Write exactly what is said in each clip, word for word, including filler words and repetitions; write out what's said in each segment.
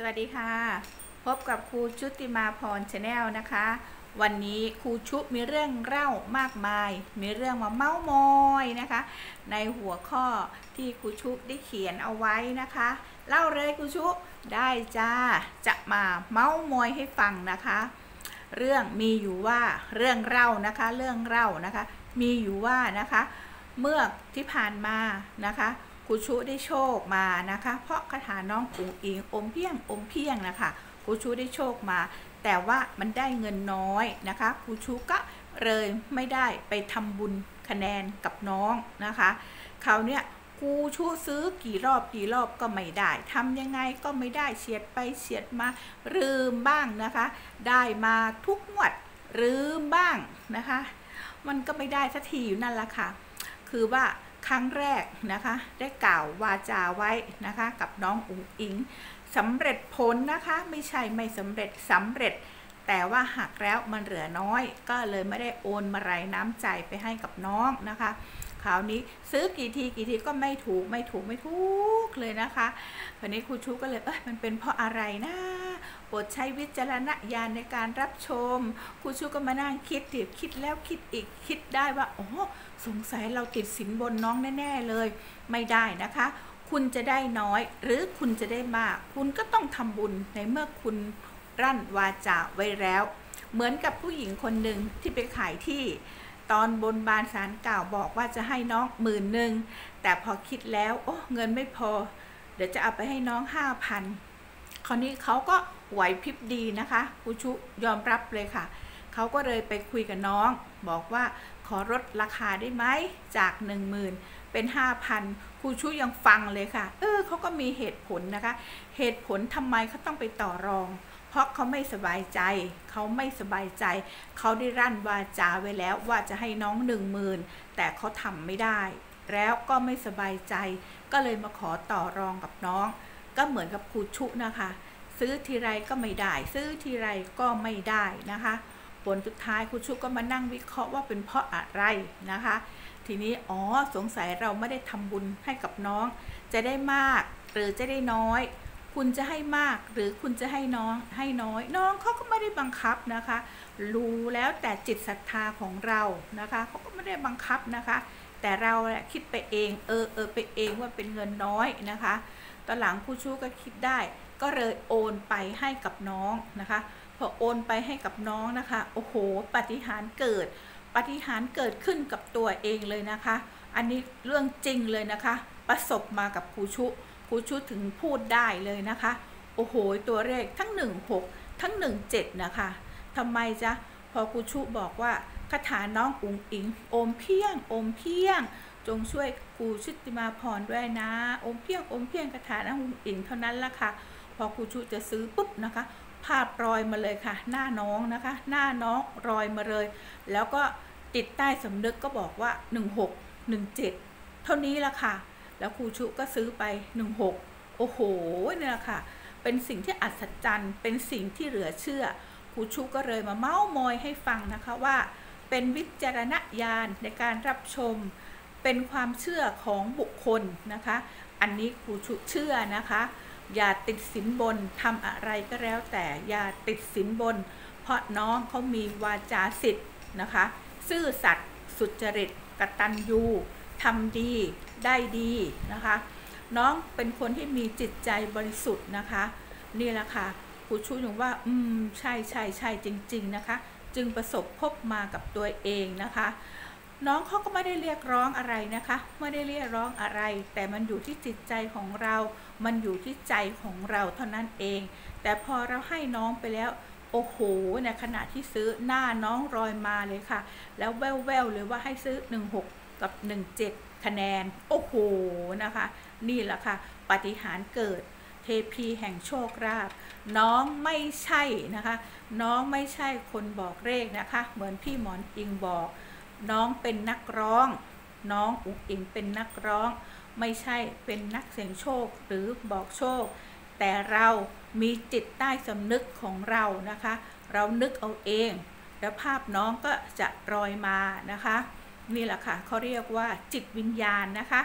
วัสดีค่ะพบกับครูชุติมาพรชาแนลนะคะวันนี้ครูชุมีเรื่องเล่ามากมายมีเรื่องมาเม้ามอยนะคะในหัวข้อที่ครูชุได้เขียนเอาไว้นะคะเล่าเลยครูชุได้จ้าจะมาเม้ามอยให้ฟังนะคะเรื่องมีอยู่ว่าเรื่องเล่านะคะเรื่องเล่านะคะมีอยู่ว่านะคะเมื่อที่ผ่านมานะคะครูชุได้โชคมานะคะเพราะคาถาน้องอุ๋งอิงอมเพียงอมเพียงนะคะครูชุได้โชคมาแต่ว่ามันได้เงินน้อยนะคะครูชุก็เลยไม่ได้ไปทำบุญคะแนนกับน้องนะคะคราวเนี้ยครูชุซื้อกี่รอบกี่รอบก็ไม่ได้ทำยังไงก็ไม่ได้เฉียดไปเฉียดมาลืมบ้างนะคะได้มาทุกงวดลืมบ้างนะคะมันก็ไม่ได้สักทีอยู่นั่นแหละค่ะคือว่าครั้งแรกนะคะได้กล่าววาจาไว้นะคะกับน้องอุ๋งอิงสำเร็จผลนะคะไม่ใช่ไม่สำเร็จสำเร็จแต่ว่าหักแล้วมันเหลือน้อยก็เลยไม่ได้โอนมาลัยน้ำใจไปให้กับน้องนะคะคราวนี้ซื้อกี่ทีกี่ทีก็ไม่ถูกไม่ถูกไม่ถูกเลยนะคะวันนี้ครูชูก็เลยเอ้ยมันเป็นเพราะอะไรนะโปรดใช้วิจารณญาณในการรับชมครูชูก็มานั่งคิดดิคิดแล้วคิดอีกคิดได้ว่าโอ้สงสัยเราติดสินบนน้องแน่ๆเลยไม่ได้นะคะคุณจะได้น้อยหรือคุณจะได้มากคุณก็ต้องทำบุญในเมื่อคุณรั่นวาจาไว้แล้วเหมือนกับผู้หญิงคนหนึ่งที่ไปขายที่ตอนบนบานศาลกล่าวบอกว่าจะให้น้องหมื่นหนึ่งแต่พอคิดแล้วโอ้เงินไม่พอเดี๋ยวจะเอาไปให้น้องห้าพันคราวนี้เขาก็ไหวพริบดีนะคะครูชุยอมรับเลยค่ะเขาก็เลยไปคุยกับน้องบอกว่าขอลดราคาได้ไหมจากหนึ่งหมื่นเป็นห้าพันครูชุยังฟังเลยค่ะเออเขาก็มีเหตุผลนะคะเหตุผลทำไมเขาต้องไปต่อรองเพราะเขาไม่สบายใจเขาไม่สบายใจเขาได้รั่นวาจาไว้แล้วว่าจะให้น้องหนึ่งหมื่นแต่เขาทำไม่ได้แล้วก็ไม่สบายใจก็เลยมาขอต่อรองกับน้องก็เหมือนกับครูชุนะคะซื้อทีไรก็ไม่ได้ซื้อทีไรก็ไม่ได้นะคะผลสุดท้ายครูชุก็มานั่งวิเคราะห์ว่าเป็นเพราะอะไรนะคะทีนี้อ๋อสงสัยเราไม่ได้ทำบุญให้กับน้องจะได้มากหรือจะได้น้อยคุณจะให้มากหรือคุณจะให้น้องให้น้อยน้องเขาก็ไม่ได้บังคับนะคะรู้แล้วแต่จิตศรัทธาของเรานะคะเขาก็ไม่ได้บังคับนะคะแต่เราแหละคิดไปเองเออเออไปเองว่าเป็นเงินน้อยนะคะตอนหลังครูชูก็คิดได้ก็เลยโอนไปให้กับน้องนะคะพอโอนไปให้กับน้องนะคะโอ้โหปาฏิหาริย์เกิดปาฏิหาริย์เกิดขึ้นกับตัวเองเลยนะคะอันนี้เรื่องจริงเลยนะคะประสบมากับครูชุครูชุถึงพูดได้เลยนะคะโอ้โหตัวเลขทั้งหนึ่งหกทั้งหนึ่งเจ็ดนะคะทำไมจ๊ะพอครูชุบอกว่าคาถาน้องอุ๋งอิงอมเพียงอมเพียงจงช่วยครูชุติมาพรด้วยนะอมเพียงอมเพียงคาถาน้องอุ๋งอิงเท่านั้นละค่ะพอครูชุจะซื้อปุ๊บนะคะภาพรอยมาเลยค่ะหน้าน้องนะคะหน้าน้องรอยมาเลยแล้วก็ติดใต้สำนึกก็บอกว่าหนึ่งหก หนึ่งเจ็ดเท่านี้ละค่ะแล้วครูชุก็ซื้อไปหนึ่งหกโอ้โหเนี่ยค่ะเป็นสิ่งที่อัศจรรย์เป็นสิ่งที่เหลือเชื่อครูชุก็เลยมาเม้ามอยให้ฟังนะคะว่าเป็นวิจารณญาณในการรับชมเป็นความเชื่อของบุคคลนะคะอันนี้ครูชุเชื่อนะคะอย่าติดสินบนทำอะไรก็แล้วแต่อย่าติดสินบนเพราะน้องเขามีวาจาสิทธิ์นะคะซื่อสัตย์สุจริตกตัญญูทำดีได้ดีนะคะน้องเป็นคนที่มีจิตใจบริสุทธิ์นะคะนี่แหละค่ะครูชูอย่างว่าอืมใช่ใช่ใช่จริงๆนะคะจึงประสบพบมากับตัวเองนะคะน้องเขาก็ไม่ได้เรียกร้องอะไรนะคะไม่ได้เรียกร้องอะไรแต่มันอยู่ที่จิตใจของเรามันอยู่ที่ใจของเราเท่านั้นเองแต่พอเราให้น้องไปแล้วโอ้โหในขณะที่ซื้อหน้าน้องรอยมาเลยค่ะแล้วแววๆเลยว่าให้ซื้อหนึ่งหกกับหนึ่งเจ็ดคะแนนโอ้โหนะคะนี่แหละค่ะปาฏิหาริย์เกิดเทพีแห่งโชคลาภน้องไม่ใช่นะคะน้องไม่ใช่คนบอกเลขนะคะเหมือนพี่หมอนอิงบอกน้องเป็นนักร้องน้องอุ๋งอิงเป็นนักร้องไม่ใช่เป็นนักเสี่ยงโชคหรือบอกโชคแต่เรามีจิตใต้สำนึกของเรานะคะเรานึกเอาเองแล้วภาพน้องก็จะลอยมานะคะนี่แหละค่ะเขาเรียกว่าจิตวิญญาณนะคะ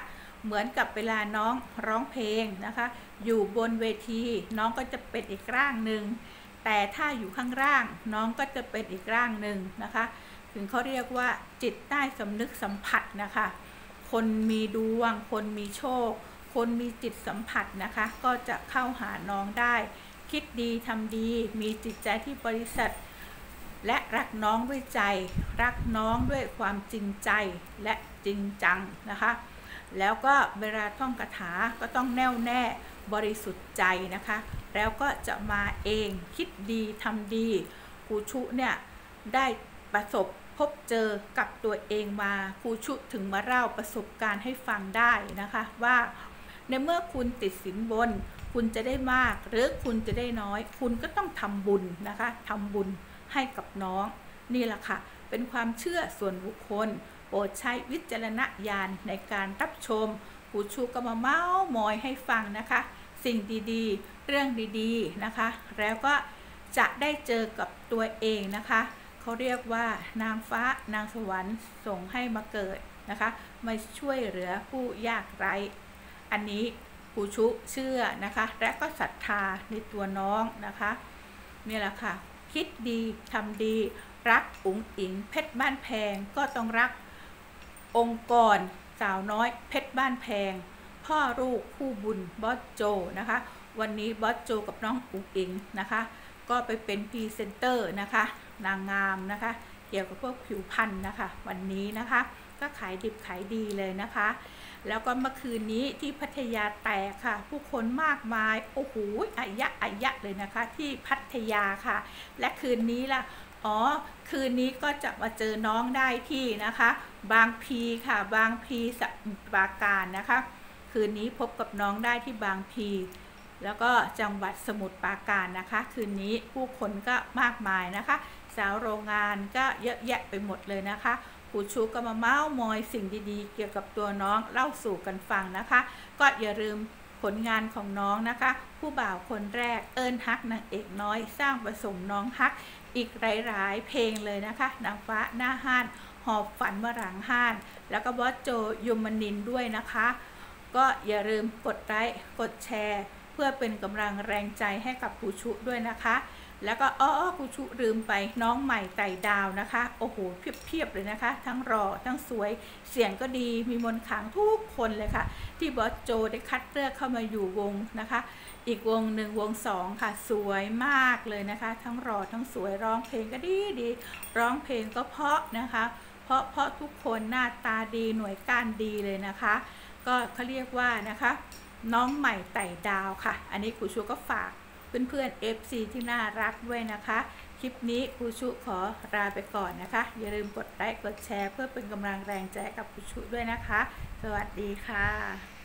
เหมือนกับเวลาน้องร้องเพลงนะคะอยู่บนเวทีน้องก็จะเป็นอีกร่างหนึ่งแต่ถ้าอยู่ข้างล่างน้องก็จะเป็นอีกร่างหนึ่งนะคะถึงเขาเรียกว่าจิตใต้สำนึกสัมผัสนะคะคนมีดวงคนมีโชคคนมีจิตสัมผัสนะคะก็จะเข้าหาน้องได้คิดดีทำดีมีจิตใจที่บริสุทธิ์และรักน้องด้วยใจรักน้องด้วยความจริงใจและจริงจังนะคะแล้วก็เวลาท่องคาถาก็ต้องแน่วแน่บริสุทธิ์ใจนะคะแล้วก็จะมาเองคิดดีทำดีครูชุเนี่ยได้ประสบพบเจอกับตัวเองมาครูชุถึงมาเล่าประสบการณ์ให้ฟังได้นะคะว่าในเมื่อคุณติดสินบนคุณจะได้มากหรือคุณจะได้น้อยคุณก็ต้องทำบุญนะคะทำบุญให้กับน้องนี่แหละค่ะเป็นความเชื่อส่วนบุคคลโปรดใช้วิจารณญาณในการรับชมครูชุก็มาเม้ามอยให้ฟังนะคะสิ่งดีๆเรื่องดีๆนะคะแล้วก็จะได้เจอกับตัวเองนะคะเขาเรียกว่านางฟ้านางสวรรค์ส่งให้มาเกิดนะคะมาช่วยเหลือผู้ยากไร้อันนี้ครูชุเชื่อนะคะและก็ศรัทธาในตัวน้องนะคะนี่แหละค่ะคิดดีทำดีรักอุ๋งอิงเพชรบ้านแพงก็ต้องรักองค์กรสาวน้อยเพชรบ้านแพงพ่อลูกคู่บุญบอสโจนะคะวันนี้บอสโจกับน้องอุ๋งอิงนะคะก็ไปเป็นพรีเซนเตอร์นะคะนางงามนะคะเกี่ยวกับพวกผิวพรรณนะคะวันนี้นะคะก็ขายดิบขายดีเลยนะคะแล้วก็เมื่อคืนนี้ที่พัทยาแตกค่ะผู้คนมากมายโอ้โหอายะอายะเลยนะคะที่พัทยาค่ะและคืนนี้ล่ะอ๋อคืนนี้ก็จะมาเจอน้องได้ที่นะคะบางพีค่ะบางพีสมุทรปราการนะคะคืนนี้พบกับน้องได้ที่บางพีแล้วก็จังหวัดสมุทรปราการนะคะคืนนี้ผู้คนก็มากมายนะคะสาวโรงงานก็เยอะแยะไปหมดเลยนะคะครูชูก็มาเม้ามอยสิ่งดีๆเกี่ยวกับตัวน้องเล่าสู่กันฟังนะคะก็อย่าลืมผลงานของน้องนะคะผู้บ่าวคนแรกเอิญฮักนางเอกน้อยสร้างผสมน้องฮักอีกหลายๆเพลงเลยนะคะนางฟ้าหน้าห้านหอบฝันเมื่อหลังห้านแล้วก็บอสโจยมนินด้วยนะคะก็อย่าลืมกดไลค์กดแชร์เพื่อเป็นกำลังแรงใจให้กับครูชุด้วยนะคะแล้วก็อ้อครูชุลืมไปน้องใหม่ไต่ดาวนะคะโอ้โหเพียบๆเลยนะคะทั้งรอทั้งสวยเสียงก็ดีมีมนต์ขลังทุกคนเลยค่ะที่บอสโจได้คัดเลือกเข้ามาอยู่วงนะคะอีกวงหนึ่งวงสองค่ะสวยมากเลยนะคะทั้งรอทั้งสวยร้องเพลงก็ดีดีร้องเพลงก็เพราะนะคะเพราะเพราะทุกคนหน้าตาดีหน่วยก้านดีเลยนะคะก็เขาเรียกว่านะคะน้องใหม่ไต่ดาวค่ะอันนี้ครูชูก็ฝากเพื่อนๆ เอฟ ซี ที่น่ารักด้วยนะคะคลิปนี้ครูชุขอลาไปก่อนนะคะอย่าลืมกดไลค์กดแชร์เพื่อเป็นกำลังแรงใจกับครูชุด้วยนะคะสวัสดีค่ะ